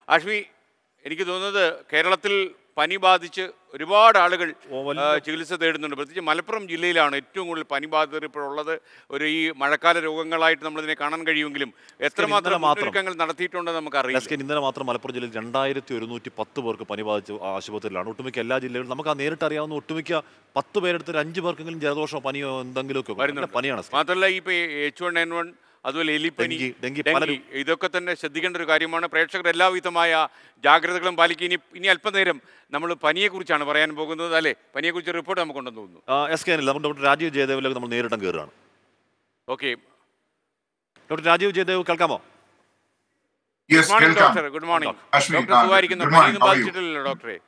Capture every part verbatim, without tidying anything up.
ആഷ്മി, എനിക്ക് തോന്നുന്നത് കേരളത്തിൽ പനി ബാധിച്ച് ഒരുപാട് ആളുകൾ ചികിത്സ തേടുന്നുണ്ട്. പ്രത്യേകിച്ച് മലപ്പുറം ജില്ലയിലാണ് ഏറ്റവും കൂടുതൽ പനി ബാധിതർ ഇപ്പോഴുള്ളത്. ഒരു ഈ മഴക്കാല രോഗങ്ങളായിട്ട് നമ്മളിതിനെ കാണാൻ കഴിയുമെങ്കിലും എത്രമാത്രം മുന്നൊരുക്കങ്ങൾ നടത്തിയിട്ടുണ്ടെന്ന് നമുക്കറിയാം. ഇന്നലെ മാത്രം മലപ്പുറം ജില്ലയിൽ രണ്ടായിരത്തി ഒരുന്നൂറ്റി പത്ത് പേർക്ക് പനി ബാധിച്ച് ആശുപത്രിയിലാണ്. ഒട്ടുമിക്ക എല്ലാ ജില്ലകളിലും നമുക്ക് ആ നേരിട്ട് അറിയാവുന്ന ഒട്ടുമിക്ക പത്ത് പേരെടുത്ത് അഞ്ച് പേർക്കെങ്കിലും ജലദോഷമോ പനിയോ എന്തെങ്കിലുമൊക്കെ പനിയാണ്. മാത്രമല്ല ഈ എച്ച് വൺ എൻ വൺ അതുപോലെ എലിപ്പനി, ഡെങ്കി, ഇതൊക്കെ തന്നെ ശ്രദ്ധിക്കേണ്ട ഒരു കാര്യമാണ്. പ്രേക്ഷകർ എല്ലാവിധമായ ജാഗ്രതകളും പാലിക്കുക. ഇനി ഇനി അല്പനേരം നമ്മൾ പനിയെക്കുറിച്ചാണ് പറയാൻ പോകുന്നത് അല്ലേ? പനിയെക്കുറിച്ച് റിപ്പോർട്ട് നമുക്കുണ്ടെന്ന് തോന്നുന്നു. എസ് കെ നമ്മൾ ഡോക്ടർ രാജീവ് ജയദേവിലേക്ക് നമ്മൾ നേരിട്ടും കയറുകയാണ്. ഓക്കെ, ഡോക്ടർ രാജീവ് ജയദേവ് കേൾക്കാമോ? Doctor good morning. ഡോക്ടർ സുഖമായിരിക്കുന്നു? പനിയൊന്നും ബാധിച്ചിട്ടില്ലല്ലോ ഡോക്ടറെ?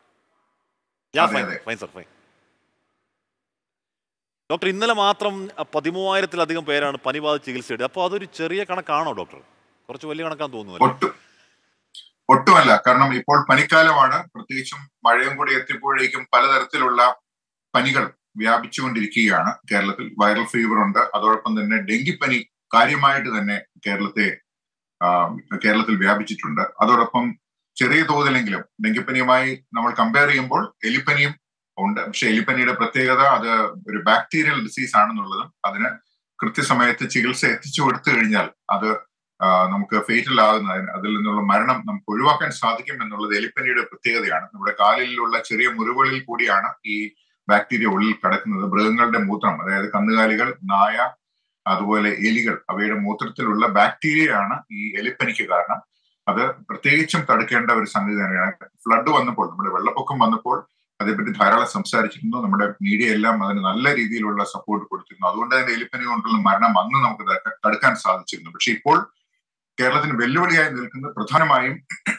ഡോക്ടർ, ഇന്നലെ മാത്രം പതിമൂവായിരത്തിലധികം പേരാണ് പനി ബാധിച്ച് ചികിത്സയുടെ. അപ്പോൾ അതൊരു ചെറിയ കണക്കാണോ ഡോക്ടർ? കുറച്ച് വലിയ കണക്കാന്ന് തോന്നുന്നു. ഒട്ടുമല്ല. കാരണം ഇപ്പോൾ പനിക്കാലമാണ്. പ്രത്യേകിച്ചും മഴയും കൂടി എത്തിയപ്പോഴേക്കും പലതരത്തിലുള്ള പനികൾ വ്യാപിച്ചുകൊണ്ടിരിക്കുകയാണ് കേരളത്തിൽ. വൈറൽ ഫീവർ ഉണ്ട്, അതോടൊപ്പം തന്നെ ഡെങ്കിപ്പനി കാര്യമായിട്ട് തന്നെ കേരളത്തെ കേരളത്തിൽ വ്യാപിച്ചിട്ടുണ്ട്. അതോടൊപ്പം ചെറിയ തോതിലെങ്കിലും ഡെങ്കിപ്പനിയുമായി നമ്മൾ കമ്പയർ ചെയ്യുമ്പോൾ എലിപ്പനിയും ഉണ്ട്. പക്ഷെ എലിപ്പനിയുടെ പ്രത്യേകത അത് ഒരു ബാക്ടീരിയൽ ഡിസീസ് ആണെന്നുള്ളതും അതിന് കൃത്യസമയത്ത് ചികിത്സ എത്തിച്ചു കൊടുത്തു കഴിഞ്ഞാൽ അത് നമുക്ക് ഫേറ്റൽ ആകുന്നതിന്, അതിൽ നിന്നുള്ള മരണം നമുക്ക് ഒഴിവാക്കാൻ സാധിക്കും എന്നുള്ളത് എലിപ്പനിയുടെ പ്രത്യേകതയാണ്. നമ്മുടെ കാലിലുള്ള ചെറിയ മുറിവുകളിൽ കൂടിയാണ് ഈ ബാക്ടീരിയ ഉള്ളിൽ കിടക്കുന്നത്. മൃഗങ്ങളുടെ മൂത്രം, അതായത് കന്നുകാലികൾ, നായ, അതുപോലെ എലികൾ, അവയുടെ മൂത്രത്തിലുള്ള ബാക്ടീരിയയാണ് ഈ എലിപ്പനിക്ക് കാരണം. അത് പ്രത്യേകിച്ചും തടുക്കേണ്ട ഒരു സംഗതി തന്നെയാണ്. ഫ്ലഡ് വന്നപ്പോൾ, നമ്മുടെ വെള്ളപ്പൊക്കം വന്നപ്പോൾ അതേപറ്റി ധാരാളം സംസാരിച്ചിരുന്നു. നമ്മുടെ മീഡിയ എല്ലാം അതിന് നല്ല രീതിയിലുള്ള സപ്പോർട്ട് കൊടുത്തിരുന്നു. അതുകൊണ്ട് തന്നെ എലിപ്പനി കൊണ്ടുള്ള മരണം അന്ന് നമുക്ക് തടുക്കാൻ സാധിച്ചിരുന്നു. പക്ഷെ ഇപ്പോൾ കേരളത്തിന് വെല്ലുവിളിയായി നിൽക്കുന്നത് പ്രധാനമായും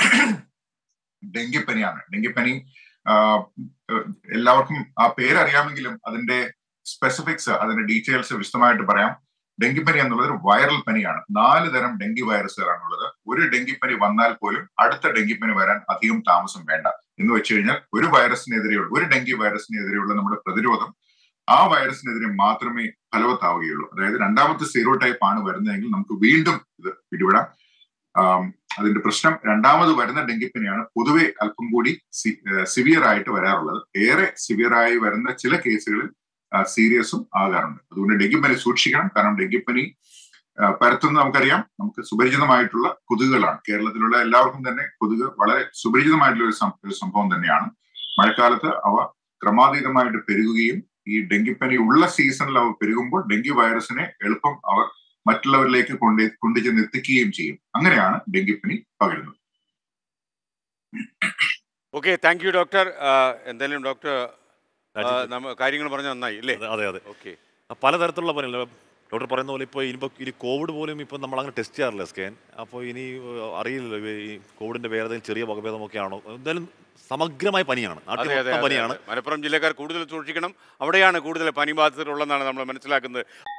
ഡെങ്കിപ്പനിയാണ്. ഡെങ്കിപ്പനി എല്ലാവർക്കും ആ പേരറിയാമെങ്കിലും അതിന്റെ സ്പെസിഫിക്സ്, അതിന്റെ ഡീറ്റെയിൽസ് വിശദമായിട്ട് പറയാം. ഡെങ്കിപ്പനി എന്നുള്ളത് ഒരു വൈറൽ പനിയാണ്. നാല് തരം ഡെങ്കി വൈറസുകളാണുള്ളത്. ഒരു ഡെങ്കിപ്പനി വന്നാൽ പോലും അടുത്ത ഡെങ്കിപ്പനി വരാൻ അധികം താമസം വേണ്ട. എന്ന് വെച്ച് കഴിഞ്ഞാൽ ഒരു വൈറസിനെതിരെയുള്ള, ഒരു ഡെങ്കി വൈറസിനെതിരെയുള്ള നമ്മുടെ പ്രതിരോധം ആ വൈറസിനെതിരെ മാത്രമേ ഫലവത്താവുകയുള്ളൂ. അതായത് രണ്ടാമത്തെ സീറോ ടൈപ്പ് ആണ് വരുന്നതെങ്കിൽ നമുക്ക് വീണ്ടും ഇത് പിടിപെടാം. അതിന്റെ പ്രശ്നം രണ്ടാമത് വരുന്ന ഡെങ്കിപ്പനിയാണ് പൊതുവെ അല്പം കൂടി സിവിയർ ആയിട്ട് വരാറുള്ളത്. ഏറെ സിവിയർ ആയി വരുന്ന ചില കേസുകളിൽ സീരിയസും ആകാറുണ്ട്. അതുകൊണ്ട് ഡെങ്കിപ്പനി സൂക്ഷിക്കണം. കാരണം ഡെങ്കിപ്പനി പരത്തുന്ന നമുക്കറിയാം, നമുക്ക് സുപരിചിതമായിട്ടുള്ള കൊതുകുകളാണ്. കേരളത്തിലുള്ള എല്ലാവർക്കും തന്നെ കൊതുക് വളരെ സുപരിചിതമായിട്ടുള്ള ഒരു സംഭവം തന്നെയാണ്. മഴക്കാലത്ത് അവ ക്രമാതീതമായിട്ട് പെരുകുകയും ഈ ഡെങ്കിപ്പനി ഉള്ള സീസണിൽ അവ പെരുകുമ്പോൾ ഡെങ്കി വൈറസിനെ എളുപ്പം അവർ മറ്റുള്ളവരിലേക്ക് കൊണ്ട് കൊണ്ടുചെന്ന് എത്തിക്കുകയും ചെയ്യും. അങ്ങനെയാണ് ഡെങ്കിപ്പനി പകരുന്നത്. Okay, thank you doctor. എന്തായാലും ഡോക്ടർ കാര്യങ്ങൾ പറഞ്ഞാൽ നന്നായി അല്ലേ? അതെ അതെ. ഓക്കെ, പലതരത്തിലുള്ള പനിയല്ല ഡോക്ടർ പറയുന്ന പോലെ. ഇപ്പോൾ ഇനിയിപ്പോൾ ഇനി കോവിഡ് പോലും ഇപ്പം നമ്മൾ അങ്ങനെ ടെസ്റ്റ് ചെയ്യാറില്ല സ്കാൻ. അപ്പോൾ ഇനി അറിയില്ലല്ലോ ഈ കോവിഡിന്റെ വേറെ ഏതെങ്കിലും ചെറിയ വകഭേദമൊക്കെ ആണോ. എന്തായാലും സമഗ്രമായ പനിയാണ്, പനിയാണ്. മലപ്പുറം ജില്ലക്കാർ കൂടുതൽ സൂക്ഷിക്കണം. അവിടെയാണ് കൂടുതൽ പനി ബാധിതരുള്ളതെന്നാണ് നമ്മൾ മനസ്സിലാക്കുന്നത്.